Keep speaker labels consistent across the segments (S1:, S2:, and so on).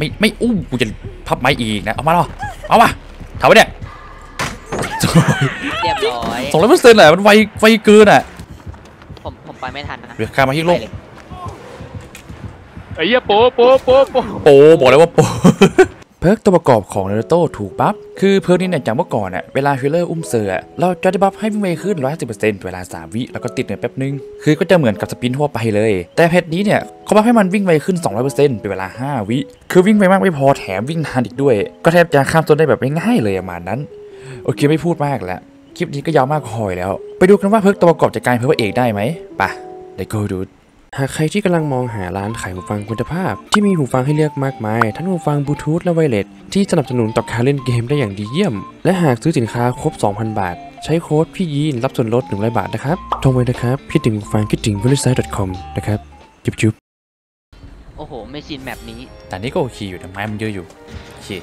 S1: ไม่กูจะพับไม้อีกนะเอามาหรอเอามาทำไว้เนี่ย
S2: เรียบร้อย
S1: 200%แหละมันไวเกินอ่ะ
S2: ผมไปไม่ทันนะ
S1: เดี๋ยวข้ามาที่โลก
S3: ไอ้เหี้ยโป
S1: บอกเลยว่าโปเพิร์กตัวประกอบของนารูโต้ถูกบัฟคือเพิร์กนี้เนี่ยจากเมื่อก่อนเวลาฟิลเลอร์อุ้มเสือเราจะได้บัฟให้วิ่งไวขึ้น 150% เวลา3 วิแล้วก็ติดเงินแป๊บนึงคือก็จะเหมือนกับสปินทั่วไปเลยแต่เพจนี้เนี่ยเขาบัฟให้มันวิ่งไวขึ้น 200% เป็นเวลา5 วิคือวิ่งไปมากไม่พอแถมวิ่งนานอีกด้วยก็แทบจะข้ามตัวได้แบบง่ายๆเลยประมาณนั้นโอเคไม่พูดมากแล้วคลิปนี้ก็ยาวมากพอแล้วไปดูกันว่าเพิร์กตัวประกอบจะกลายเป็นพระเอกได้ไหมป่ะเดี๋ยวgoดูหากใครที่กำลังมองหาร้านขายหูฟังคุณภาพที่มีหูฟังให้เลือกมากมายทั้งหูฟังบลูทูธและไวเลสที่สนับสนุนต่อการเล่นเกมได้อย่างดีเยี่ยมและหากซื้อสินค้าครบ 2,000 บาทใช้โค้ดพี่ยีนรับส่วนลด100 บาทนะครับโทรไปนะครับคิดถึงหูฟังคิดถึง verisite.com นะครับจุ๊บ
S2: โอ้โหไม่ชินแบบนี้
S1: แต่นี่ก็โอเคอยู่แต่ไม้มันเยอะอยู่โอเค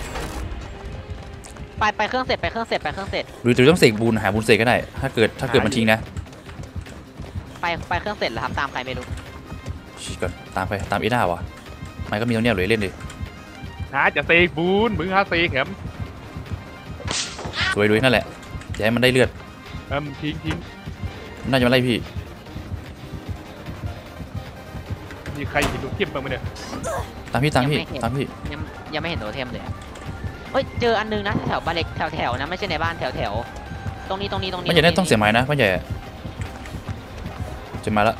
S2: ไปเครื่องเสร็จ
S1: หรือต้องเสกบูนหาบูนเสกก็ได้ถ้าเกิดมันทิ้งนะ
S2: ไปเครื่องเสร็จแล้วครับตามใครไม่รู้
S1: ชี้ก่อนตามไปตามอีน่าวะไม่ก็มีตรงเนี้ยเลยเล่นดิ
S3: จะเสกบูนมึงเสกแหม
S1: สวยด้วยนั่นแหละอย่าให้มันได้เลือด
S3: ทิ้ง
S1: น่าจะมาไล่พี่
S3: มีใครเห็นตัวเทียมบ้างไหมเนี่ย
S1: ตามพี่
S2: ยังไม่เห็นตัวเทียมเลยเฮ้ยเจออันนึงนะแถวบ้านเล็กแถวนะไม่ใช่ในบ้านแถวตรงนี้
S1: ไม่ใช่ได้ต้องเสียไม้นะไม่ใช่จะมาแล้ว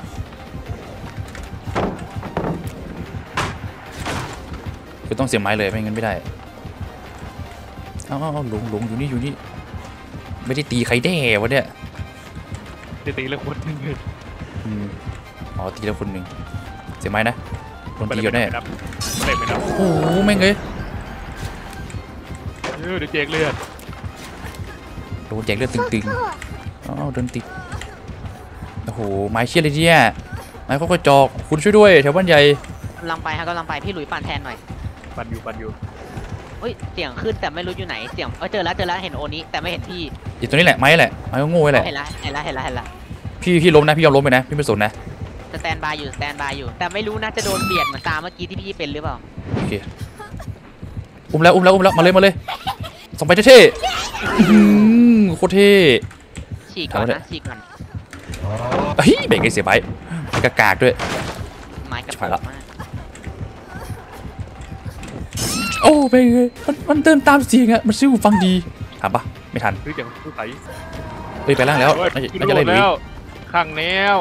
S1: คือต้องเสียไม้เลยไม่งั้นไม่ได้เอาหลงอยู่นี่ไม่ได้ตีใครแน่วะเนี่ย
S3: จะตีแล้วคนหนึ่ง
S1: อ๋อตีแล้วคนหนึ่งเสียไม้นะโดนตีอยู่แน่
S3: โอ้
S1: โหแม่งเลย
S3: เดี๋ยวแจกเลือด
S1: โดนแจกเลือดตึงโดนติดโอ้โหไม้เชี่ยเลยเนี่ยไม้เขาก็จอกคุณช่วยด้วยแถวบ้านใหญ่
S2: กำลังไปพี่หลุยปั่นแทนหน่อย
S3: ปั่นอยู่
S2: เฮ้ยเสียงขึ้นแต่ไม่รู้อยู่ไหนเสียงเจอแล้วเห็นโอนี้แต่ไม่เห็นพี่
S1: อยู่ตรงนี้แหละไม้ก็โง่แหละ
S2: เห็นละ
S1: พี่ล้มนะพี่ยอมล้มไปนะพี่ไม่สนนะ
S2: สแตนบายอยู่แต่ไม่รู้นะจะโดนเบียดเหมือนตามเมื่อกี้ที่พี่เป็นหรือเปล่า
S1: โอเคอุ้มแล้วมาเลยส่งไปเท่ๆโคตรเท่
S2: ฉีกก่อน
S1: เฮ้ยเบรกไอ้เสียไปกากด้วย
S2: ไม้กระป๋องมาก
S1: โอ้เบรกมันเดินตามเสียงอะมันซิ้วฟังดีถามปะไม่ทัน
S3: คืออย่างผู้ใส่
S1: ไปล่างแล้วน่าจะไล่หลุย
S3: ข้างแนว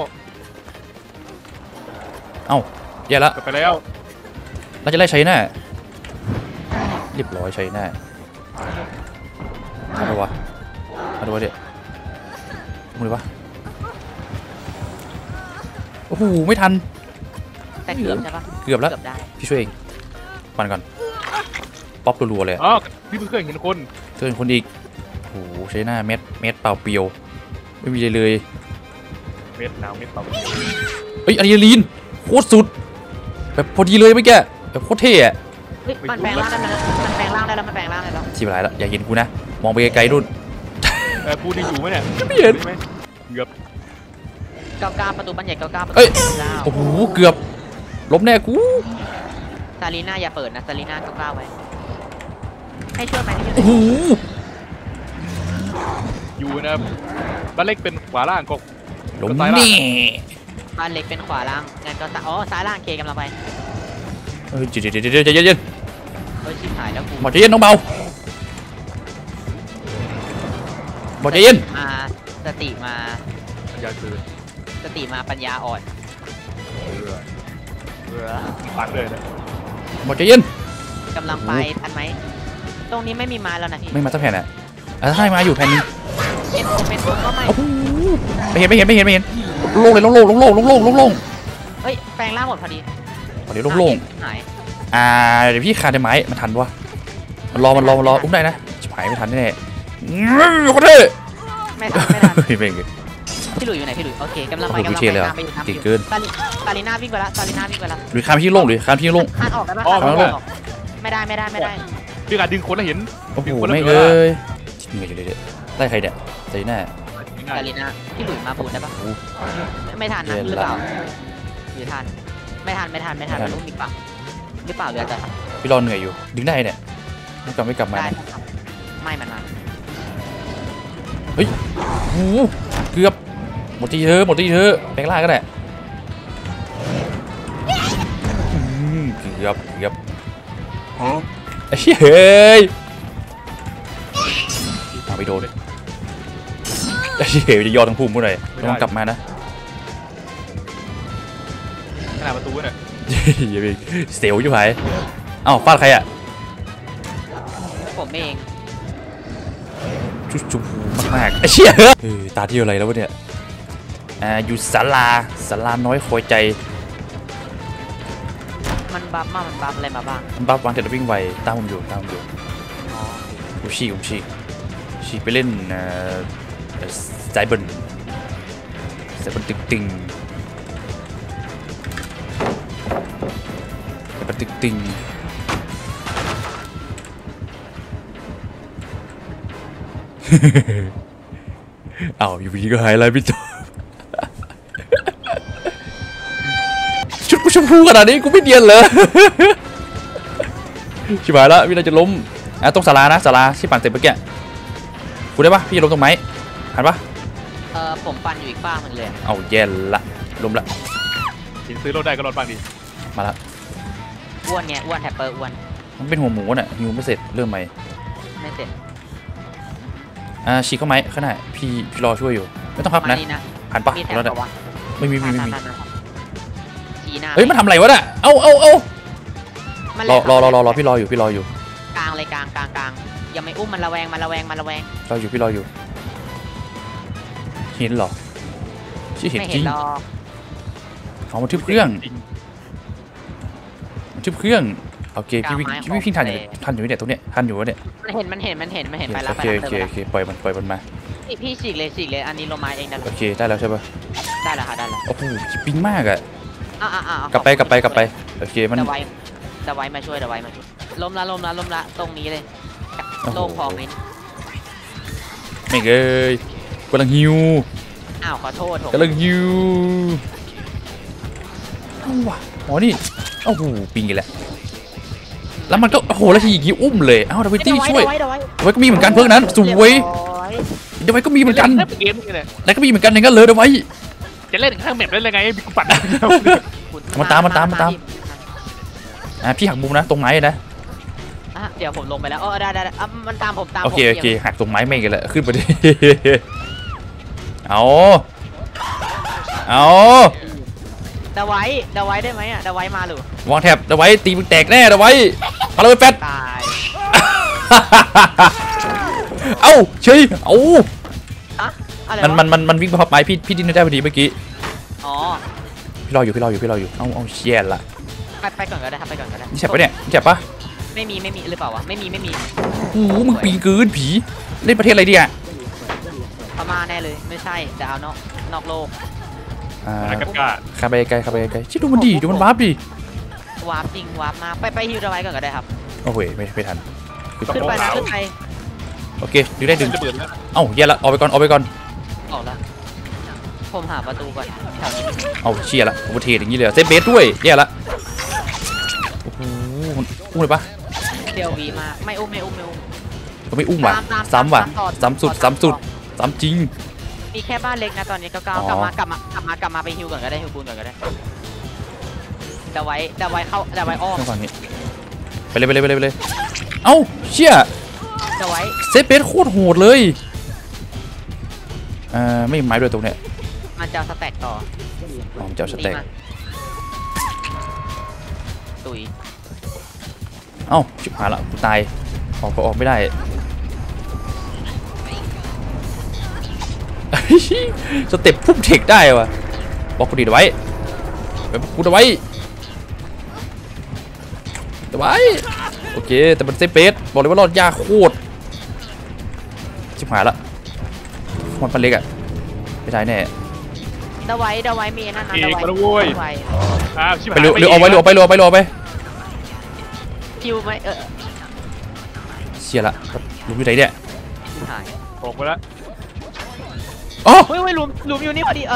S1: เอ้าแย่แล้ว
S3: ไปแล้ว
S1: น่าจะไล่ใช้หน้าเรียบร้อยใช้หน้ามาดูวะเดี๋ยวมือวะโอ้โหไม่ทัน
S2: แต่เกือบใช่ปะ
S1: เกือบแล้วพี่ช่วยเองปันก่อนป๊อปรัวๆเลย
S3: อ๋อพี่เพิ่งเคยเห็น
S1: คนอีกโอ้โหใช้หน้าเม็ดเปล่าเปรียวไม่มีเลย
S3: เม็ดเปล่า
S1: เอ้ยอะดรีนาลีนโคตรสุดแบบพอดีเลยเมื่อกี้แบบโคตรเท่อะ
S2: มันแปลงร่างได้แล้ว
S1: ที่ไรแล้วอย่าเห็นกูนะมองไปไกลๆนู่น
S3: พูดที่อยู่ไหมเนี่ย
S1: ไม่เห็น
S3: เกือบ
S2: 99ประตูบ้านใหญ่99ประตู
S1: โอ้โหเกือบล้มแน่กู
S2: ซาลีน่าอย่าเปิดนะซาลีน่า99ไว้ให้ช่วยไหม
S1: โอ้โห
S3: อยู่นะบ้านเล็กเป็นขวาล่างก็
S1: ล้มแน่
S2: บ้านเล็กเป็นขวาล่างงั้นก็ซ้ายล่างเคกำลังไป
S1: เดี๋ยวใจเย็น
S2: ชิบหายแล้วกู
S1: หมดใจเย็นน้องเบาหมดใจเย็น
S2: มาสติมา
S3: ปัญญาคือ
S2: สติมาปัญญาอ่อน
S3: ปักเลยนะ
S1: หมดใจเย็น
S2: กำลังไปทันไหมตรงนี้ไม่มีมาแล้วนะพี่
S1: ไม่มาสักแผ่นอ่ะให้มาอยู่แผ่นนึง
S2: เป็นก็ไม่
S1: ไม่เห็นโล่งเลยโล่ง
S2: เฮ้ยแปลงร่างหมดพอดี
S1: เดี๋ยวโล่ง
S2: หาย
S1: เดี๋ยวพี่ขาดได้ไหมมันทันวะมันรออุ้มได้นะจะหายไม่ทันแน่โคตรเท่
S2: ไม่ทันพี่หลุยอยู่ไหนพี่หลุยโอเคกำลังไป
S1: เก่งเกิน
S2: ซาลีน่าวิ่งไปแล้ว
S1: หรือข้ามพี่ลงข้ามพี่ลง
S2: ออกได้ปะไม่ได้
S3: พี่การดึงคนแล้วเห็น
S1: โอ้โหไม่เลยเหนื่อยอยู่เลยไล่ใครเนี่ยซาลีน่า
S2: พี่หลุยมาบูนได้ปะไม่ทันนะหรือเปล่าหรือทันไม่ทันมันอุ้มอีกปะหรือเปล่าเรือจะ
S1: พี่รอเหนื่อยอยู่ดึงได้เนี่ยไม่กลับมา
S2: ได้
S1: นะ
S2: ครับไม่มันมา
S1: เฮ้ยโอ้โหเกือบหมดที่เธอแปลงร่างก็ได้เกือบไอ้เหี้ยเฮ้ยเอาไปโดนไอ้เหี้ยจะยอดทั้งพุ่มเมื่อไหร่ต้องกลับมานะ
S3: ขนาดประตูเนี่ย
S1: อย่าไปเสียวอยู่ไหนเอ้าฟาดใครอ่ะ
S2: ผมเอง
S1: ชุบชูมากๆไอ้เชี่ยตาที่อะไรแล้ววะเนี่ยอยู่ศาลาน้อยคอยใจ
S2: มันบัฟอะไรมาบ้าง
S1: บัฟวางแต่วิ่งไวตามผมอยู่
S2: อ๋อ
S1: ผมฉีกไปเล่นไซเบิร์นตึงอ้าวอยู่ดีก็หายอะไรพี่โจชุดกูชมพูขนาดนี้กูไม่เดียนเลยชิบหายแล้วพี่น่าจะล้มตรงศาลานะศาลาที่ปั่นเสร็จเมื่อกี้กูได้ปะพี่จะล้มตรงไหมหันปะ
S2: ผมปั่นอยู่อีกฝ้ามันเลย
S1: เอาแย่ละล้มละ
S3: หินซื้อรถได้ก็รถบ้างดิ
S1: มาละ
S2: อ้วนไงอ้วนแท็ปเปอร์อ้วน
S1: มันเป็นหัวหมูน่ะหิวไม่เสร็จเริ่มใหม่
S2: ไม่เสร็จ
S1: ฉีกเข้าไหมข้างหน้าพี่รอช่วยอยู่ไม่ต้องพับ
S2: มา
S1: นะ
S2: นี่นะ
S1: หันปะ
S2: มีแท็บ
S1: แล้ว
S2: ปะวะ
S1: ไม่มี
S2: ชี้หน้า
S1: เฮ้ยมันทำอะไรวะน่ะเอารอพี่รออยู่
S2: กลางเลยกลางยังไม่อุ้มมันระแวง
S1: รออยู่พี่รออยู่เห็นเหรอชี่เห็น
S2: ไม่
S1: จ
S2: เห็
S1: ริ
S2: น
S1: ง
S2: หรอก
S1: เอามาทึบเครื่องโอเคพี่วิ่งทันอยู่เนี่ยตรงเนี้ยทันอยู่เนี่ย
S2: มันเห็นไปแล้ว
S1: โอเคปล่อยมันมา
S2: พี่ฉีกเลยอันนี้ลงมาเองได้
S1: โอเคได้แล้วใช่ปะ
S2: แล้วค่ะได้แล้ว
S1: โอ้โหปิงมากอะ
S2: ๆ
S1: กลับไปโอเคมัน
S2: เดาไว้มาช่วยล้มละตรงนี้เลยโล่งพอไหม
S1: ไม่เอ้ยกำลังฮิว
S2: อ้าวขอโทษผม
S1: กำลังฮิวว้าอ๋อนี่โอ้โหปิงอีกแล้วแล้วมันก็โอ้โหแล้วทีอย่างงี้อุ้มเลยเอ้าดาวิตี้ช่วย
S2: เดี๋ยวไว้
S1: ดาวิก็มีเหมือนกันเพิ่งนั้นสวยดาวิก็มีเหมือนกัน
S3: เล่นเกมนี่แหละ
S1: แล้วก็มีเหมือนกันอย่างนั้นเลยดาวิ
S3: จะเล่นข้างแมปได้เลยไงมีกูปั่น
S1: มันตามพี่หักมุมนะตรงไม้นะ
S2: เดี๋ยวผมลงไปแล้วได้มันตามผม
S1: โอเคหักตรงไม้ไม่กันแล้วขึ้นไปดิเอา
S2: เดาไว้ได้ไหมเดาไว้มาหรือ
S1: วางแถบดาวิตีมึงแตกแน่ดาวิเอาเลยแฟต
S2: ตาย
S1: เอ้าเฉยเอ้า
S2: อะไร
S1: มันวิ่งมาพับไม้พี่ดิ้นได้พอดีเมื่อกี้
S2: อ๋อ
S1: พี่รออยู่เอาเชียร์ละ
S2: ไปก่อนก็ได้ครับไปก่อนก็ได้
S1: นี่เจ็บปะเนี่ยเจ็บปะ
S2: ไม่มีหรือเปล่าวะไม่มี
S1: โอ้โหมึงปีนเกินผีเล่นประเทศอะไรเนี่ย
S2: พม่าแน่เลยไม่ใช่จะเอานอกโลก
S3: กันกล้า
S1: ข้าไปไกลชิดูมันดีดูมันวาร์ปดิ
S2: วาร์ปจริงวาร์ปมาไปฮิวเดาไว้ก่อนก็ได้ครับ
S1: โอ้โหไม่ทัน
S2: ขึ้นไปนะขึ้นไป
S1: โอเคดึง
S3: จะเปิดแล้ว
S1: เอ้าแย่ละออกไปก่อน
S2: ออกแล้วผมหาประตูก่อนแถวนี้
S1: เอาเชียร์ละโอเวอร์เทอย่างนี้เลยเซฟเบสด้วยแย่ละโอ้โหอุ้มเลยปะ
S2: เดียววีมาไม่อุ้ม
S1: ก็ไม่อุ้มว่ะ
S2: ตาม
S1: ซ้ำว่ะ
S2: ต่อ
S1: ซ้ำสุดซ้ำจริง
S2: มีแค่บ้านเล็กนะตอนนี้ก้าว
S1: อ๋อ
S2: กลับมาไปฮิวก่อนก็ได้ฮิวปูนก่อนก็ได้เดาไว้เข้าเดาไว้อ้อม
S1: ข้างฝั่งนี้ไปเลยเอ้าเชี่ย
S2: เดาไว้
S1: เซฟเบสโคตรโหดเลยไม่มีไม้ด้วยตรงเนี้ย
S2: มันจะสแต็กต่อ
S1: อ๋อมันจะเอาสเต็ก
S2: ตีมาตุย
S1: เอ้าชิบหายละกูตายออกไม่ได้ สเต็ปพุ่มเทคได้วะบอกกูดีเอาไว้กูเอาไว้โอเคแต่มันเซฟเบสบอกเลยว่ารอดยากโคตรชิบหายละมันพันเล็กอะไม่ได้แน่
S2: เดาไว้มีนั่นนะ
S3: เอก
S2: เดาไว้
S3: มาแล้วเว้ย
S2: ไว้
S3: ชิบ
S1: ไป
S3: หาย
S1: เรือเอาไป
S2: ฮิวไหม
S1: เชียละลุงอยู่ไหนเนี่ย
S2: หาย
S3: ออกไปแล้ว
S1: อ๋อ
S2: เฮ้ยหลุมอยู่นี่พอดี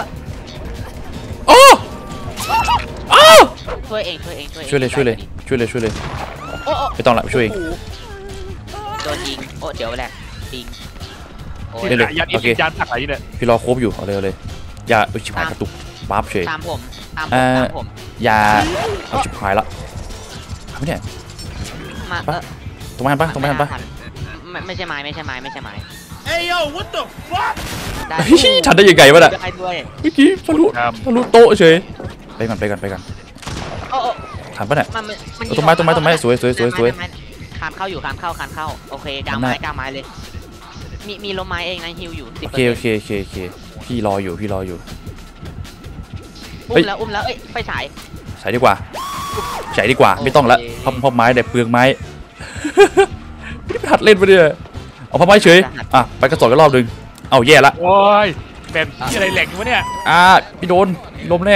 S1: อ๋อ
S2: ช่วยเอง
S1: ช่วยเลย
S2: โอ้โอ้
S1: ไม่ต้องละไปช่วยเอง
S2: โดนยิงโอ้เดี๋ยวแหละยิงโอ้ย
S1: เร็ว
S3: ยัน
S1: โอเค
S3: ยันผักอะไรเนี่ย
S1: พี่รอครบอยู่เอาเลยเอาเลยอย่าชิบหายกระตุกปั๊บเฉย
S2: ตามผมตามผ
S1: เอ่
S2: ม
S1: อ
S2: ตามผม
S1: อย่าเอาชิบหายละเอาเนี่ย
S2: มา
S1: ตรงนั้นปะตรงนั้นปะ
S2: ไม่ใช่ไม้ไม่ใช่ไม้ไม่ใช่ไม้
S4: Hey yo, what the fuck?
S2: ได้
S1: เฮ้ยทันได้ยังไงวะน่ะ
S2: ได้ด้วย
S1: เมื่อกี้ทะลุโต๊ะเฉยไปก่อนไปก่อนไปก่อน
S2: โอ้โอ้
S1: ทันปะเนี่ย
S2: มัน
S1: ต้นไม้ต้นไม้ต้นไม้สวยสวยสวยสวย
S2: คานเข้าอยู่คานเข้าโอเคกลางไม้กลางไม้เลยมีล้มไม้เองนะฮิวอยู่
S1: โอเคโอเคโอเคโอเคพี่รออยู่พี่รออยู่
S2: อุ้มแล้วเอ้ยไฟฉาย
S1: ใส่ดีกว่าใส่ดีกว่าไม่ต้องละพับไม้แต่เปลืองไม้ ไม่ได้ไปหัดเล่นมาเนี่ยเอาพับไม้เฉยอ่ะไปกระสอบกันรอบนึงเอาแย่ละ
S3: โอ้ยแบบที่อะไรแหลกอยู่วะเนี่ย
S1: พี่โดนล้มแน่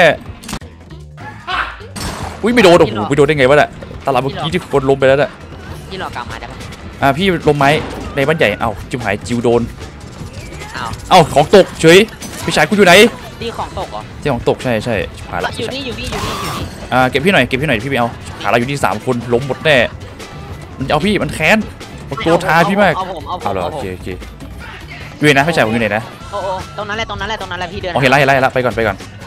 S1: อุ้ยไม่โดนโอ้โหไม่โดนได้ไงวะน่ะตลาดเมื่อกี้ที่คนล้มไปแล้วน่ะ
S2: ที่หลอกกลางไม้ได้ปะ
S1: พี่ล้มไม้ในบ้านใหญ่เอ้าจิ๋วหายจิ๋วโดน
S2: อ้าว
S1: เอ้าของตกเฉยพี่ชายคุณอยู่ไหน
S2: ที่ของตกเหรอ
S1: ที่ของตกใช่ชิบหายละ
S2: อยู่นี่อยู่นี่
S1: เก็บพี่หน่อยพี่ไปเอาขาเราอยู่ที่3คนล้มหมดแน่มันจะเอาพี่มันแค้นมันโกรธทาพี่มาก
S2: เอาผม
S1: เอาเหรอโอเคโอเคอยู่ไหนนะพี่ชายผมอยู่ไหนนะ
S2: โอ้ตรงนั้นแหละพี่เดิน
S1: โอเคไล่ไปก่อน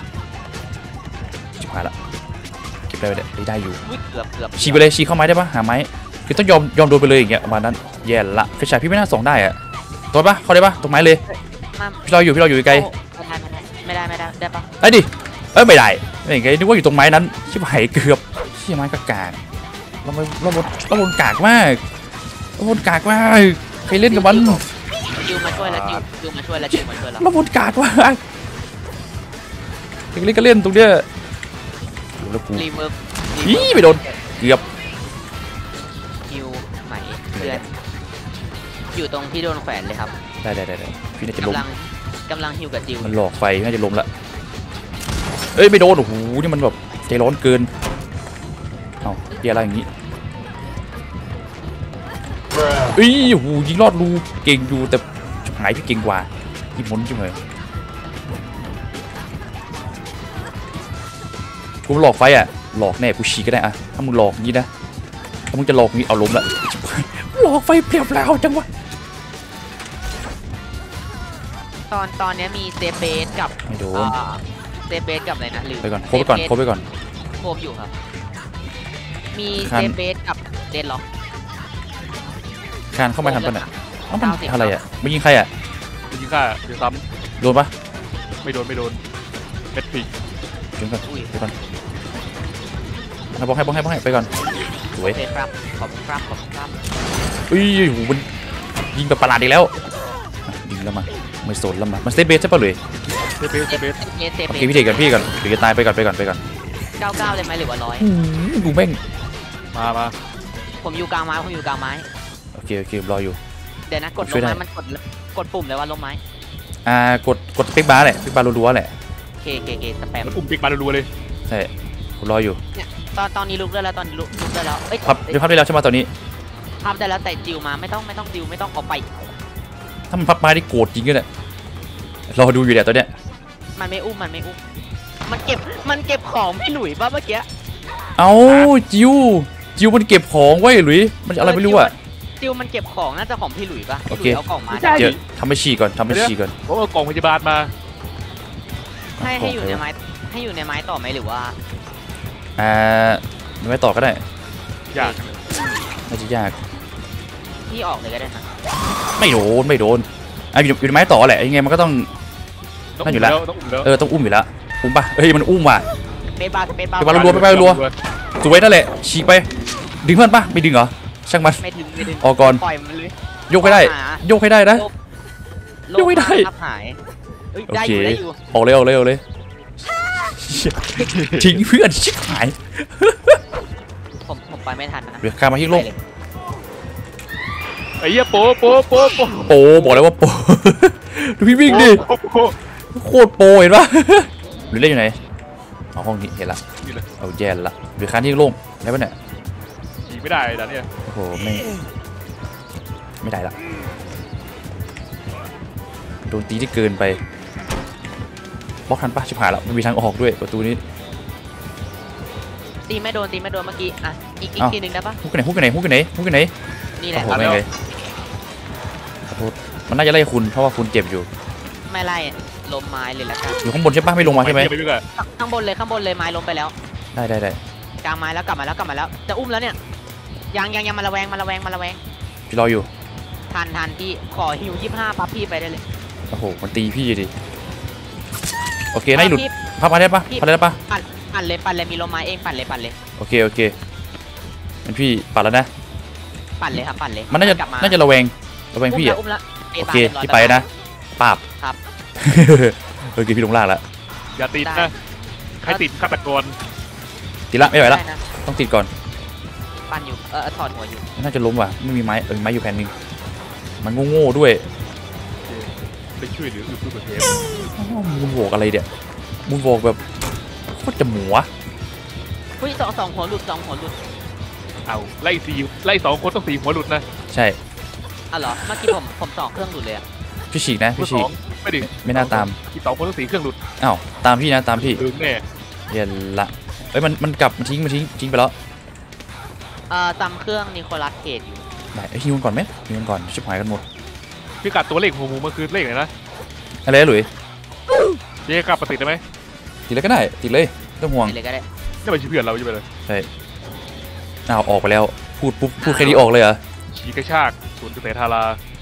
S1: ชิบหายละเก็บได้ได้อยู่
S2: เกือบ
S1: ชี้ไปเลยชี้เข้าไม้ได้ปะหาไม้คือต้องยอมโดนไปเลยอย่างเงี้ยประมาณนั้นแย่ละพี่ชายพี่ไม่น่าส่งได้อะตัวปะเข้าได้ปะตรงไม้เลย
S2: มา
S1: พี่เราอยู่ไกล
S2: ไม่ได้ได้ปะ
S1: ได้ดิไม่ได้ไม่ไงนึกว่าอยู่ตรงไม้นั้นชิบหายเกือบเชี่ยไม้กากาเราบนกากมากใครเล่นกับมัน
S2: จิวมาช่วยแล้วจิวมาช่วยแล้ว
S1: เราบนกากมากเล่นก็เล่นตรงเนี้ยแล้วกู
S2: รีเวิร์ก
S1: ไม่โดนเกือบ
S2: จิวใหม่เพื่อนอยู่ตรงที่โดนแขวนเลยครับ
S1: ได้พี่น่าจะล้ม
S2: กำลังฮิวกับจิว
S1: มันหลอกไฟน่าจะล้มละไม่โดนโอ้โหนี่มันแบบใจร้อนเกินเอาเดี๋ยวอะไรอย่างงี้โอ้โหยิงรอดรูเก่งอยู่แต่หายพี่เก่งกว่าพี่มนใช่ไหมกูหลอกไฟหลอกแน่กูฉีกก็ได้ถ้ามึงหลอกงี้นะถ้ามึงจะหลอกงี้เอาล้มละหลอกไฟเปรียบแล้วจังวะ
S2: ตอนนี้มีเซเบสกับ
S1: ไม่โดน
S2: เซเบสกับอะไรนะลืม
S1: ไปก่อนโคบไปก่อน
S2: โคบอยู่ครับมีเซเบสกับเดนล็อก
S1: คานเข้ามาทำปะเนี่ยมันอะไรไม่ยิงใคร
S3: ยิงฆ่าเดี๋ยวซ้
S1: โดนปะ
S3: ำไม่โดนเม็ดปีก
S1: ยิงก่อนไปก่อนให้ไปก่อนสวย
S2: โอเคครับขอบคุณครับ
S1: โหมันยิงแบบประหลาดอีกแล้วยิงแล้วมาไม่สนแล้วมันเซฟเบสใช่ปะเลย
S3: เซเบส
S2: เซเบส
S1: โอเคพี่เด็กกันพี่ก่อนเดี๋ยวจะตายไปก่อน
S2: 99เลยไหมหรือว่า100
S1: ดูแม่ง
S3: มา
S2: ผมอยู่กลางไม้
S1: โอเครออยู่
S2: เดี๋ยวนะกดลงไม้มันกดปุ่มเลยว่าลงไม้
S1: กดสเปคบาร์แหละสเปคบาร์รัวๆแหละ
S2: เคสแปม
S3: มันอุ้มปีกมารัวๆเลย
S1: ใช่ผมรออยู่
S2: ตอนนี้ลุกได้แล้วเอ้ย
S1: พับได้แล้วใช่ไหมตอนนี้
S2: พับได้แล้วแต่จิวมาไม่ต้องดิวไม่ต้องเอาไป
S1: ถ้ามันพับมาที่โกรธจริงก็แหละรอดูอยู่เนี่ยตอนเนี้ย
S2: มันไม่อุ้มมันเก็บของพี่หลุยป่ะเมื่อกี้
S1: เอาจิวมันเก็บของไว้หรือมันอะไรไม่รู้อะ
S2: จิวมันเก็บของน่าจะของพี่หลุยป่ะ
S1: โอ
S2: พี่ห
S1: เค
S2: ลุยเอากล่องมา
S1: เดี๋ยวทำให้ฉี่ก่อน
S3: ผมเอากล่องพยาบาลมา
S2: ให้อยู่ในไม้ต่อไหมหรือว่า
S1: ไม่ต่อก็ได้
S3: อยาก
S1: น่าจะยาก
S2: พี่ออกเลยก็ได้นะ
S1: ไม่โดนอยู่ในไม้ต่อแหละยังไงมันก็ต้อง
S3: ต้องอุ้มแล้ว
S1: ต้องอุ้มอยู่แล้วอุ้มปะมันอุ้มว่ะ
S2: เบสบาร์
S1: ไปบารัวสวยนั่นแหละฉีกไปดึงเพื่อนปะไม่ดึงเหรอช่างมัน
S2: ไม่ถึง
S1: ออกก่อน
S2: ปล่อยมันเลย
S1: ยกให้ได้นะ
S2: โลก
S1: ไม่ได้
S2: รับหาย
S1: โอ
S2: ได้
S1: เค
S2: อยู่
S1: ออกเลยทิ้งเพื่อนชิบหาย
S2: ผมไปไม่ทันนะ
S1: เดี๋ยวข้ามมาที่โลก
S3: ไอ้เหี้ยโป
S1: บอกเลยว่าโป ดูพี่วิ่งดิโคตรโปเห็นปะหรือเล่นอยู่ไหนห้องนี้เห็นละเอาแย่ละหรือค้านที่โล่งได้ปะเนี่ย
S3: ยิงไม่ได้แต่เนี่ย
S1: โอ้โหไม่ได้ละโดนตีที่เกินไปบล็อกทันปะชิบหายละมันมีทางออกด้วยประตูนี้
S2: ตีไม่โดนเมื่อกี้อ่ะอีก
S1: เอ้า
S2: ทีหนึ่งได้ปะ
S1: ฮุกกันไหนฮุกกันไหนฮุกกันไหนฮุกกันไหน
S2: นี่แห
S1: โอ้
S2: ละ
S1: โหไม่เลยขอโทษมันน่าจะไล่คุณเพราะว่าคุณเจ็บอยู่
S2: ไม่ไล่ล้มไม้เลยละกัน
S1: อยู่ข้างบนใช่ปะไม่ลงมาใช่ไหม
S3: ไปด้วยกัน
S2: ข้างบนเลยไม้ล้มไปแล้ว
S1: ได้
S2: กลางไม้แล้วกลับมาแล้วจะอุ้มแล้วเนี่ยยังมาระแวง
S1: พี่รออยู่
S2: ทันพี่ขอฮิว25ปั๊บพี่ไปได้เลย
S1: โอ้โหมันตีพี่ดิโอเคน่าจะหลุด
S2: พี่
S1: พับมาได้ปะพับได้ปะ
S2: ปั่นเลยมีลมไม้เองปั่นเลย
S1: โอเคมันพี่ปัดแล้วนะ
S2: ปั่นเลยครับปั่นเลย
S1: มันน่าจะ
S2: กลับมา
S1: ระแวงพี่อะ
S2: อุ้มละ
S1: โอเคพี่ไปนะปาบ
S2: ครับ
S1: โอเคพี่ลงล่างแล้ว
S3: อย่าติดนะใครติดฆาตกร
S1: ติดละไม่ไหวละ
S2: ด้นะ
S1: ต้องติดก่อน
S2: ปั่นอยู่ถอดหัวอยู่
S1: น่าจะล้มว่ะไม่มีไม้ไม้อยู่แผ่นหนึงมันโง่ๆด้วย
S3: ไปช่วยเหลือคือผู้ประเทศ
S1: มูนโวกอะไรเดี๋ยมูนโวกแบบโคตรจะหมัว
S2: เฮ้ยสองหัวหลุด
S3: เอาไล่2 คนต้อง4 หัวหลุดนะ
S1: ใช่
S2: อ่ะเหรอเมื่อกี้ผม2เครื่องหลุดเลยอะ
S1: พี่ฉีกนะพี่ฉีก
S3: ไม่ดิ
S1: ไม่น่าตาม
S3: อีก2 คนต้อง4 เครื่องหลุด
S1: อ้าวตามพี่นะตามพี่
S3: ลืมแน่
S1: เย็นละเอ้ยมันกลับมันทิ้งไปแล้ว
S2: ตามเครื่องนิโคลัสเคจอยู่
S1: ได้เอ้ยฮิวมันก่อนไหมฮิวมันก่อนชิบหายกันหมด
S3: พี่กัดตัวเลขหัวหมูมันคือเลขไหนนะ
S1: อะไรหลุย
S3: พี่กลับมาติดได้ไหม
S1: ติดเลยก็ได้ติดเลยไม่ต้องห่วง
S2: ไปเลยก็ได้
S3: นี่เป็นชื่อเพื่อนเราใช่ไหมเลย
S1: ใช่อ้าวออกไปแล้วพูดปุ๊บพูดแค่นี้ออกเลยเหรอ
S3: ขี่กระชากสวนเกษตรทารา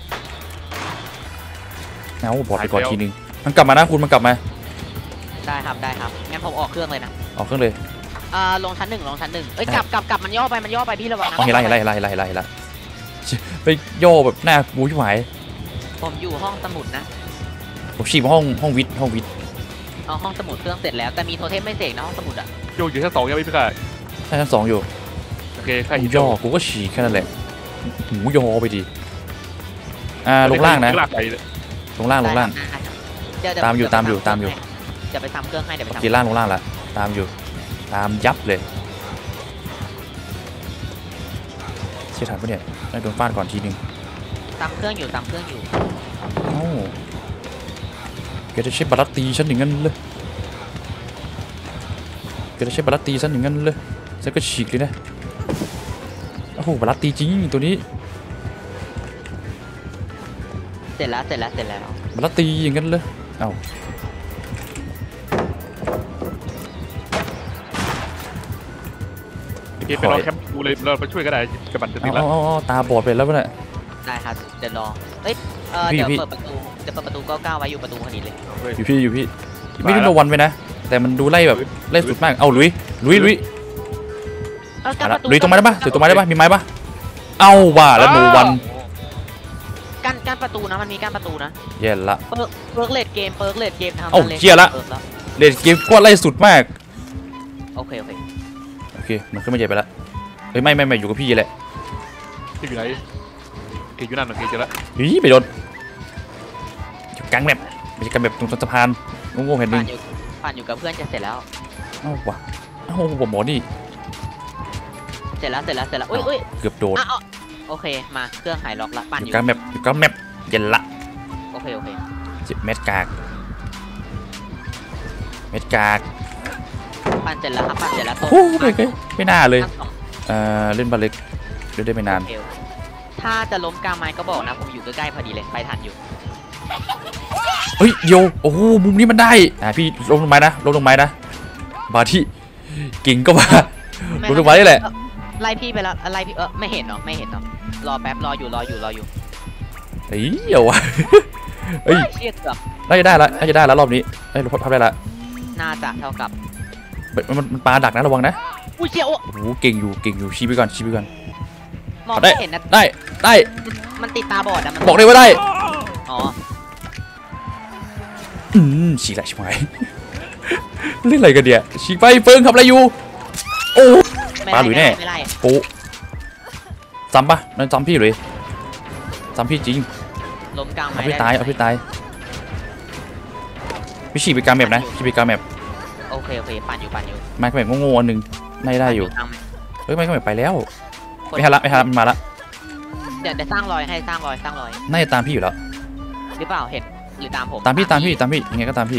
S1: เอ้าบอดไปก่อนทีนึงมันกลับมานะคุณมันกลับมา
S2: ได้ครับงั้นผมออกเครื่องเลยนะ
S1: ออกเครื่องเลย
S2: ลงชั้นหนึ่งเอ้ยกลับมันย่อไปพี่ระวังนะ
S1: อ๋อเห็นละไปย่อแบบหน้ามูชิบหาย
S2: ผมอยู่ห้องสมุดนะ
S1: ผมฉีกมาห้องวิทย์
S2: เอาห้องสมุดเครื่องเสร็จแล้วแต่มีโทเทมไม่เสกนะห้องสมุดอะ
S3: โยอยู่ชั้น 2ยังไม่พี่กัด
S1: ใช่ชั้น2อยู่
S3: โอเคใคร
S1: กู
S3: หิน
S1: ย่อกูก็ฉีกแค่นั้นแหละหูย่อไปดิลงล่างนะ
S3: ลากไป
S1: ลงล่าง
S2: ได้ครับเดี๋ว
S1: ตามอยู่
S2: จะไปทำเครื่องให้เดี๋ยวไป
S1: โอ
S2: ทำ
S1: เคล่างลงล่างละตามอยู่ตามยับเลยเชี่ยทันปะเนี่ยได้โดนฟาดก่อนทีนึง
S2: ตามเครื่องอยู่
S1: เอ้าแกจะใช้บาลัตตีฉันอย่างนั้นเลยฉันก็ฉีกเลยนะโอ้โหบาลัตตีจริงตัวนี้
S2: เสร็จแล้ว
S1: บาลัตตีอย่างนั้นเลยเอ้า
S3: โอเคไปรอแคมป์กูเลยเราไปช่วยก็ได้กับบัตรจะติดแล้ว
S1: เอาตาบอดไปแล้วเนี่ย
S2: ได้ครับเดี๋ยวรอเอ้ย
S1: พี่
S2: เดี๋ยว
S1: พี่
S2: เปิดประตู99ไว้อยู่ประตูพอดีเลย
S1: อยู่พี่ไม่ได้โดนวันไปนะแต่มันดูไล่แบบไล่สุดมากเอาลุย
S2: กั้นประตู
S1: ลุยตรงไม้ได้ปะถือตรงไม้ได้ปะมีไม้ปะเอาว่าแล้วโนวัน
S2: กั้นประตูนะมันมีกั้นประตูนะ
S1: แย่ละ
S2: เปิร์กเลดเกมทำ
S1: เอ้าเหี้ยละ เลดเกมก็ไล่สุดมาก
S2: โอเค
S1: มันขึ้นมาใหญ่ไปแล้วเฮ้ยไม่อยู่กับพี่แหละ
S3: ที่อยู่ไหนเกอยู่นั่นโอเคเจอแล้ว
S1: ไปโดนอยู่กลางแมปไม่ใช่กลางแมปตรงสะพานโง่ๆเห็นนึง
S2: ปั่นอยู่กับเพื่อนจะเสร็จแล้ว
S1: เอ้าว่ะเอ้าหมอนี่
S2: เสร็จแล้วอุ้ย
S1: เกือบโดน
S2: โอเคมาเครื่องหายล็อกละปั่น
S1: อ
S2: อยู่
S1: กลางแมปเย็นละ
S2: โอเค
S1: เจ็บเม็ดกาก
S2: ปั่นเสร็จแล้วครับตรง
S1: โอ้ไม่น่าเลย
S2: ทั้งสอง
S1: เล่นบาเล็กเล่นได้ไม่นาน
S2: โอเคถ้าจะล้มกลางไม้ก็บอกนะผมอยู่ใกล้ๆพอดีเลยไปทันอยู่
S1: เฮ้ยโยโอ้โหมุมนี้มันได้พี่ลงไม้นะบาที่กิ่งก็มาลงไม้นี่แหละ
S2: ไล่พี่ไปแล้วไล่พี่ไม่เห็นเนาะรอแป๊บรออยู่
S1: เฮ้ยเดี๋ยววะเฮ้ย
S2: เชี่ยเกือบ
S1: น่าจะได้แล้วรอบนี้เอ้ยพับได้ละ
S2: น่าจะเท่ากับ
S1: มันปลาดักนะระวังนะ
S2: อุ้ยเชี่ยโอ้
S1: โอ้โหเก่งอยู่ชี้ไปก่อน
S2: มองไม่เห็นนะ
S1: ได้
S2: มันติดตาบอดอะมัน
S1: บอกเลยว่าได้
S2: อ๋อ
S1: ฉีกละใช่ไหม เล่นอะไรกันเดียฉีกไปเฟิงทำอะไรอยู่โอ้
S2: ไม่
S1: ปลาหลุยแน่
S2: ไม่ไล่
S1: โอ้ซ้ำปะนั่นซ้ำพี่เลยซ้ำพี่จริง
S2: ล้มกลางไม้
S1: เอาพี่ตายพี่ฉีกไปกลางแมปนะฉีกไปกลางแมป
S2: โอเคปั่นอยู่
S1: ไม้กลางแมปโง่ๆอันหนึ่งไม่ได้อยู่
S2: กลางไม้
S1: เฮ้ยไม้กลางแมปไปแล้วไม่ทันละมันมาละ
S2: เดี๋ยวสร้างรอยให้สร้างรอย
S1: น่าจะตามพี่อยู่แล้ว
S2: หรือเปล่าเห็นหรือตามผม
S1: ตามพี่ยังไงก็ตามพี่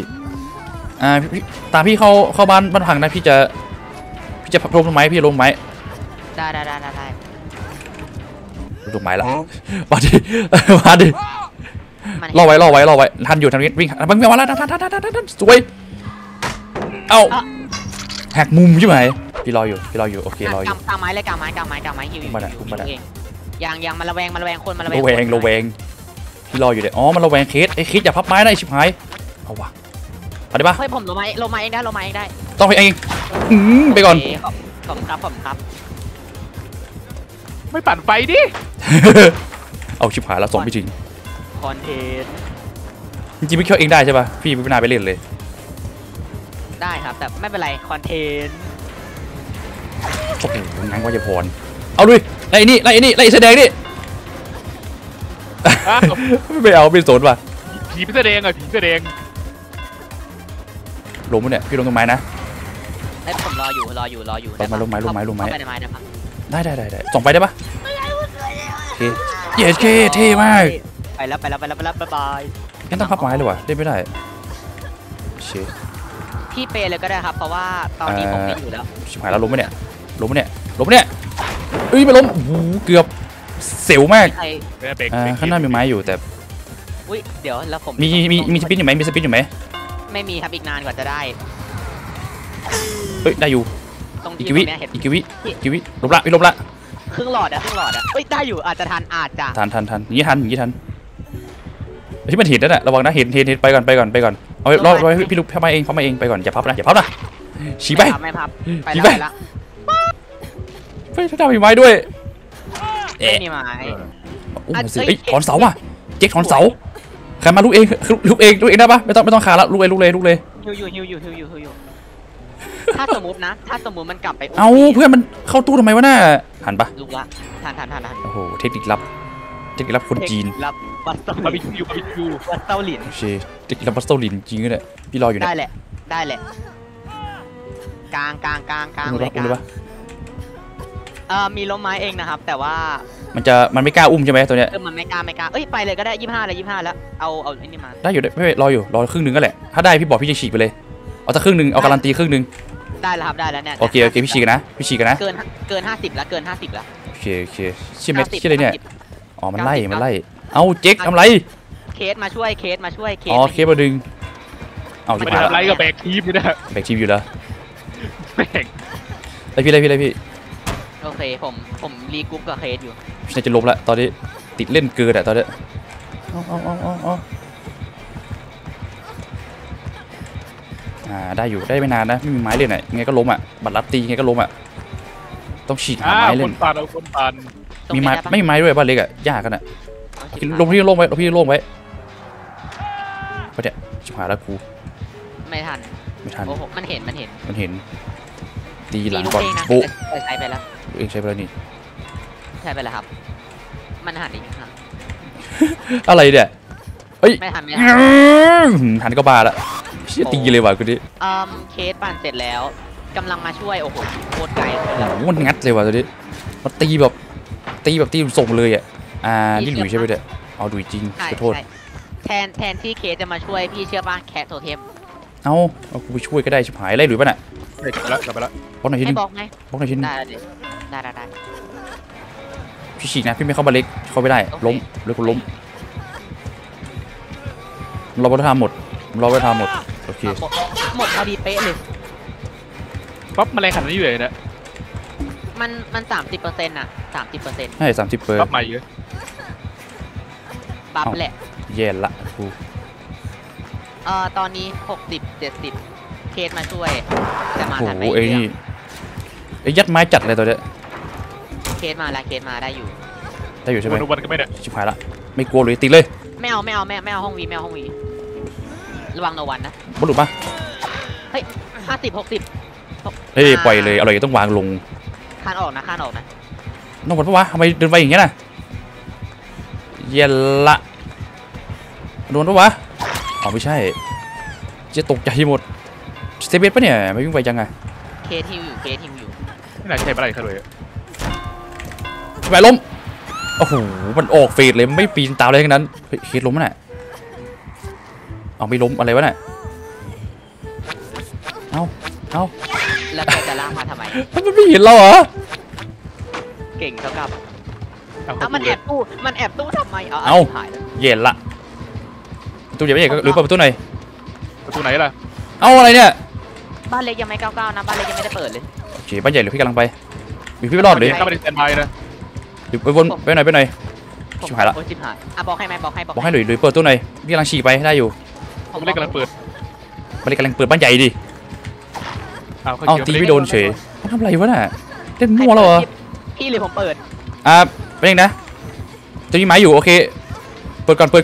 S1: พี่ตามพี่เข้าบ้านพังนะพี่จะลงไม้
S2: ได้
S1: ถูกหมายละมาดิมาดิ
S2: มัน
S1: รอไว้ทันอยู่ทันวิ่งมันมาแล้วทันสวยเอ้าหักมุมใช่ไหมพี่รออยู่โอเครออยู่
S2: กางไม้เลยกางไม้หิวอยู่
S1: คุมมาได้
S2: เองยังมันระแวงคนมันระแว
S1: ระ
S2: ง
S1: แวงพี่รออยู่เดี๋ยวอ๋อมันระแวงเคสไอ้เคสอย่าพับไม้ได้ชิบหายเอาวะเอาได้ปะ
S2: เฮ้ยผมลงมาเองได้
S1: ต้องไปเองไปก่อน
S2: ขอบครับ
S3: ไม่ปั่นไฟดิ
S1: เอาชิบหายแล้วส่งไม่ถึง
S2: คอนเทนต์
S1: จริงๆไม่เคี่ยวเองได้ใช่ปะพี่ไม่น่าไปเล่นเลย
S2: ได้ครับแต่ไม่เป็นไรคอนเทนต์
S1: โอ้โหงั้นว่าจะพรเอาด้วยไล่นี่ไล่แสดงนี่
S3: อ้าว
S1: ไม่เอาไม่สนว่ะ
S3: ผีแสดงอ่ะผีแสดง
S1: ลงมั้ยเนี่ยพี่ลงตรงไม้นะ
S2: ไอ้ผมรออยู่
S1: ลงไม้
S2: เข้าไปในไม้นะครับ
S1: ได้ส่งไปได้ปะโอเคเย้เท่มาก
S2: ไปแล้วบ๊ายบาย
S1: งั้นต้องพับไม้เลยว่ะเล่นไม่ได้เช
S2: พี่เปย์เลยก็ได้ครับเพราะว่าตอนนี้ผมไม่อยู่แล้ว
S1: ชิบหายแล้วล้มไหมเนี่ยเอ้ยไม่ล้มโอ้โหเกือบเสียวมาก
S2: ใคร
S3: เบรก
S1: ข้างหน้ามีไม้อยู่แต่
S2: อุ้ยเดี๋ยวแล้วผม
S1: มีสปินอยู่ไหม
S2: ไม่มีครับอีกนานกว่าจะได้
S1: เฮ้ยได้อยู่
S2: ตรง
S1: อี
S2: ที่
S1: กวิ
S2: ตรงเนี้ยเห็น
S1: ล้มละ
S2: ครึ่งหลอดอะเฮ้ยได้อยู่อาจจะทัน
S1: ทันอย่างนี้ทันที่มันเห็นนั่นแหละระวังนะเห็นไปก่อนเอารอพี่ลุกพับมาเองไปก่อนอย่าพับนะชี้ไป
S2: ไม่พับไป
S1: ชี้
S2: แล้ว
S1: เฮ้ยถ้ามีไม้ด้วย
S2: ไม่มีไม้
S1: โอ้โหสิถอนเสาว่ะเจ๊กถอนเสาใครมาลุกเองได้ปะไม่ต้องขาละลุกเลย
S2: ฮิวอยู่ถ้าสมมติมันกลับไป
S1: เอาเพื่อนมันเข้าตู้ทำไมวะน่ะหันปะ
S2: ลุกละทัน
S1: โอ้โหเทคนิคลับคนจีน
S2: รับวัดเตา
S3: บาร์บีคิว
S2: วัดเตาหลิน
S1: โอเคเทคนิคลับบัสโตลินจริงเลยพี่รออยู่เนี่ย
S2: ได้แหละกลางเลยกลางมีล้มไม้เองนะครับแต่ว่า
S1: มันไม่กล้าอุ้มใช่ไหมตัวเนี้ย
S2: มันไม่กล้าเอ้ยไปเลยก็ได้25แล้วเอาไอ้นี่มา
S1: ได้อยู่ไม่รออยู่รอครึ่งนึงก็แหละถ้าได้พี่บอกพี่จะฉีกไปเลยเอาสักครึ่งนึงเอาการันตีครึ่งนึง
S2: ได้แล้วครับได้แล้วเนี่ย
S1: โอเคพี่ฉีกนะ
S2: เกิน50แล้ว
S1: โอเคเชื่อเลยเนี่ยอ๋อมันไล่เอาเจ๊กทำไร
S2: เคสมาช่วย
S1: อ๋อเคสมาดึงเอา
S3: ไม่
S1: ที่
S3: ได้
S1: ผ่าน
S3: ทำไรกับแบกทีมนี่นะ
S1: แบกทีมอยู่แล้ว
S3: แบก
S1: ไล่พี่
S2: โอเคผมรีกรุ๊ปกับเคสอยู่
S1: พี่น่าจะล้มละตอนนี้ติดเล่นเกินอะตอนนี้ได้อยู่ได้ไม่นานนะไม่มีไม้เล่นอะไงก็ล้มอะบัตรลัดตีไงก็ล้มอะต้องฉีกหาไม้เล่
S3: คน นปั่นเอาคนปั่น
S1: มีไม้ไม่มีไม้ด้วยบ้านเล็กอะยากกันอะลงพี่โล่งไว้เพราะเนี่ยชิบหายแล้วกู
S2: ไม่ทัน โอ้โหมันเห็น
S1: ตีหลัง
S2: ลูก
S1: ก่อน
S2: เองนะ
S1: โบ๊ะ
S2: ใช้ไปแล้ว
S1: เองใช้ไปแล้วนี่
S2: ครับมันหันอีกครับ
S1: อะไรเนี่ยเอ้ย
S2: ไม่ทัน
S1: หันก็บาละเชี่ยตีเลยว่ะกูดิ
S2: เคสปั่นเสร็จแล้วกำลังมาช่วยโอ้โหโคตรไกลเลย
S1: โอ้โหมันงัดเลยว่ะตัวนี้มันตีแบบตีส่งเลยอ่ะนี่หลุยใช่ไหมเนี่ยเอาดุยจริงขอโทษ
S2: แทนที่เคสจะมาช่วยพี่เชื่อป่ะแคทโทเทม
S1: เอากูไปช่วยก็ได้ชิบหายไล่หลุยป่ะน่ะ
S3: กลับไปแล้ว
S1: บล็อกหน่อยชิ้น
S2: ให้
S1: นึง
S2: บอกไง
S1: บล็อกหน่อยชิ้นนึง
S2: ได้
S1: พี่ฉีกนะพี่ไม่เข้ามาเล็กเข้าไม่ได้ล้มเลยคนล้มเราไปทำหมดโอเค
S2: หมดพอดีเป๊ะเลย
S3: ปั๊บแมลงขันนี้อยู่เลยนะ
S2: มัน30%อ่ะ30%
S1: ให้30เปอร์
S3: ปั๊บใหม่เยอะ
S2: ปั๊บแหละ
S1: แย่ละกู
S2: ตอนนี้60-70เคสมาช่วยจะมา
S1: โอ้
S2: ทัน
S1: โห
S2: ไหม
S1: ไอ้นี่ไอ้ยัดไม้จัดเลยตัวเนี้ย
S2: เคสมาได้อยู่
S1: ใช่ไหม
S3: วันก็ไม่ได้
S1: ชิบหายละไม่กลัวเลยตีเลย
S2: ไม่เอาห้องวีระวังโนวันนะ
S1: บอลหลุดปะ
S2: เฮ้ย50-60
S1: เฮ้ยปล่อยเลยอร่อยต้องวางลง
S2: คานออกนะ
S1: นอกหมดปะวะทำไมเดินไปอย่างเงี้ยน่ะเย็นละโดนปะวะอ๋อไม่ใช่จะตกใจหมดเซเบสปะเนี่ยไม่วิ่งไปจังไง
S2: เคสฮิวอยู่
S3: ไม่น่าใช่อะไรเขาเลย
S1: ไปล้มโอ้โหมันออกเฟดเลยไม่ปีนตามอะไรทั้งนั้นเฮ้ยเคสล้มมั้ยน่ะเอาไม่ล้มอะไรวะน่ะเอา
S2: แล้วจะลากมาทำไม
S1: มันไม่เห็นเราเหรอ
S2: เก่งเท่ากับ
S3: เอา
S2: อ่ะ
S3: เข้า
S2: มัน
S3: ตู้
S2: แอ
S3: เลย
S2: บตู้มันแอบตู้ทำไม
S1: เอ้า
S2: หายแล้ว
S1: เย็นละประตูใหญ่ไม่ใหญ่ก็หรือเปิดประตูไหน
S3: ประตูไหนล่ะ
S1: เอาอะไรเนี่ย
S2: บ้านเล็กยังไม่99นะบ้านเล็กยังไม่ได้เปิดเลย
S1: โอเคบ้านใหญ่หรือพี่กำลังไปพี่ไม่รอดเลย
S3: เข้าไปในสแตนบายนะ
S1: หรือไปวนไปหน่อย ชิบหายละ
S2: โอ้ชิบหายอ่ะบอกให้ไหมบอกให้
S1: บอกให้หรือเปิดตัวหน่อยพี่กำลังฉี่ไปได้อยู่
S3: ผมเล่นกำลังเปิด
S1: มันกำลังเปิดบ้านใหญ่ดิ
S3: เอา
S1: เอ้าตีไม่โดนเฉยมันทำอะไรวะน่ะเล่นมั่วแล้วเหรอ
S2: พี่หรือผมเปิด
S1: ไปเองนะจะมีไม้อยู่โอเคเปิดก่อน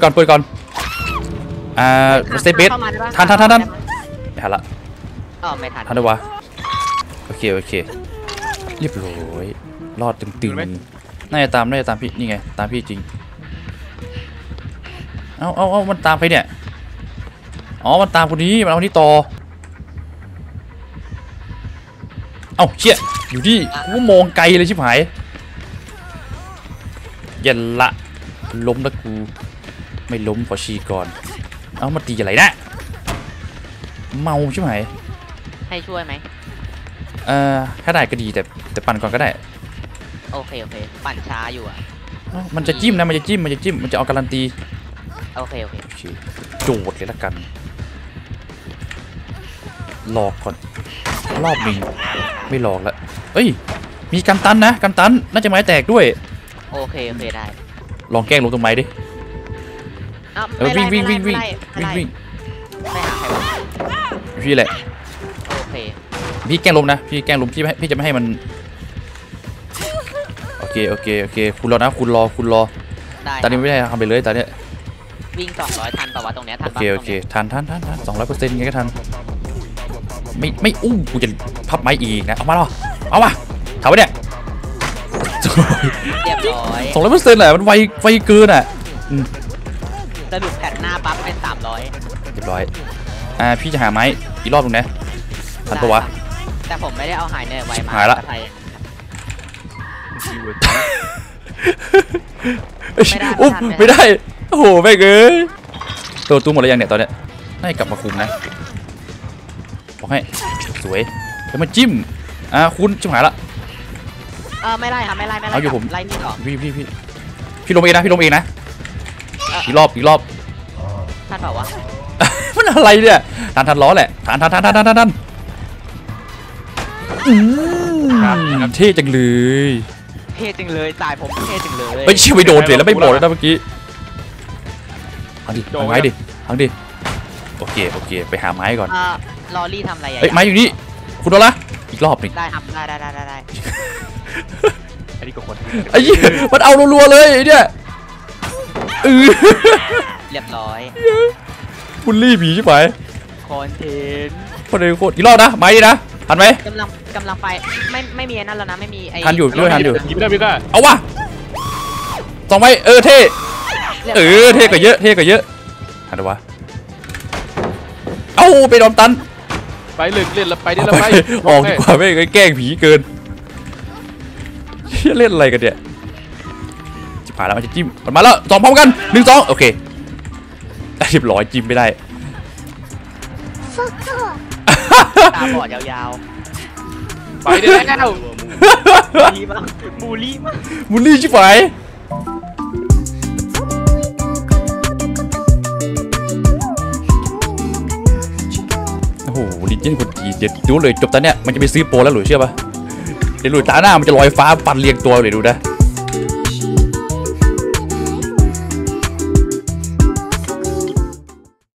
S1: เซฟเบส
S2: เข้ามาได้ปะ
S1: ทันไม่ทันละ
S2: อ๋อไม่ทัน
S1: ทันได้วะโอเคเรียบร้อยรอดตึงๆน่าจะตามพี่นี่ไงตามพี่จริงเอามันตามใครเนี่ยอ๋อมันตามคนนี้มันเอาคนนี้ต่อเอ้าเชี่ยอยู่ที่กูมองไกลเลยชิบหายเย็นละล้มแล้วกูไม่ล้มขอฉี่ก่อนเอามาตีอะไรนะเมาใช่ไหม
S2: ให้ช่วยไหม
S1: ถ้าได้ก็ดีแต่ปั่นก่อนก็ได้
S2: โอเคปั่นช้าอยู่อ่ะ
S1: เอ้ามันจะจิ้มนะมันจะเอาการันตี
S2: โอเค
S1: โอเคโจดเลยละกันหลอกก่อนรอบหนึ่งไม่หลอกละเอ้ยมีกันตันนะกันตันน่าจะไม้แตกด้วย
S2: โอเคได้
S1: ลองแกล้งลงตรงไม้ดิ วิ่ง
S2: ไม่หาใครวะ
S1: พี่แหละ
S2: โอเค
S1: พี่แกล้งลมนะพี่แกล้งลมพี่จะไม่ให้มันโอเคคุณรอนะคุณรอ
S2: ได้
S1: ตอนนี้ไม่ได้ทำไปเลยตอนเนี้ย
S2: วิ่ง200ทันป่าวะตรงเนี้ยทัน
S1: โอ
S2: ปะ
S1: เคทัน200%ไงก็ทันไม่อู้กูจะพับไม้อีกนะเอามาหรอเอามาถามว่าเนี่ย
S2: เรียบร้อย
S1: 200%แหละมันไวเกินอ่ะ
S2: สรุปแผ่นหน้าปั๊บเป็น300
S1: เรียบร้อยพี่จะหาไม้อีกรอบนึงนะทันปะวะ
S2: แต่ผมไม่ได้เอาหายเนยไว้มา
S1: หายละ
S2: ไทย
S3: คีย์เวิร์ด
S1: อุ้มไม่ได้โอ้โหแม่งเอ้ยตัวตู้หมดแล้วยังเนี่ยตอนเนี้ยน่าจะกลับมาคุมนะบอกให้สวยแล้วมาจิ้มคุณชิบหายละ
S2: ไม่ไล่ครับไม่ไล่
S1: เอาอยู่ผม
S2: ไล่พี่ต่อ
S1: พี่ลงเองนะอีกรอบ
S2: ท่านเปล่าวะ
S1: มันอะไรเนี่ยทันล้อแหละทันเท่จังเลย
S2: เท่จังเลยสายผมเท่จังเลย
S1: เฮ้ยชิวไปโดนเสียแล้วไม่บอกแล้วนะเมื่อกี้เอาดิเอาไม้ดิเอาดิโอเคไปหาไม้ก่อน
S2: ลอรี่ทำอะไรอ่ะ
S1: เฮ้ยไม้อยู่นี่คุณโดนละอีกรอบหนึ่ง
S2: ได้ครับได้
S3: อันนี้ก็คน
S1: ไอ้เหี้ยมันเอารัวๆเลยไอ้เนี่ย
S2: เรียบร้อย
S1: บุลลี่ผีใช่ไหม
S2: คอนเทนต์
S1: คนเดียวโคตรอีกรอบนะไม้ดินะทันไหม
S2: กำลังไฟไม่มีนั่นแล้วนะไม่มีไอ้
S1: ทันอยู่พี่ทันอยู่
S3: ยิงไม่ได้พี่ก้า
S1: เอาวะ2ไม้เท่เท่กว่าเยอะทันวะเอาไปโดนตัน
S3: ไปเลยเล่นแล้วไปได้แล้ว
S1: ไป
S3: ไป
S1: ออกดีกว่าไม่แกล้งผีเกินเล่นอะไรกันเนี่ยจิบหายแล้วมันจะจิ้มมันมาแล้ว2พร้อมกัน1 2โอเคเรียบร้อยจิ้มไม่ได้
S2: ตาบอดยาว
S3: ไปได้แล้ว
S2: ๆดีมากบูลลี่มาก
S1: บุลลี่ชิบหายโอ้โหลิเจนคนจีนเดี๋ยวดูเลยจบตอนเนี้ยมันจะไปซื้อโปรแล้วหรือเชื่อปะเดี๋ยวหลุยตาหน้ามันจะลอยฟ้าปั่นเรียงตัวเลยดูนะ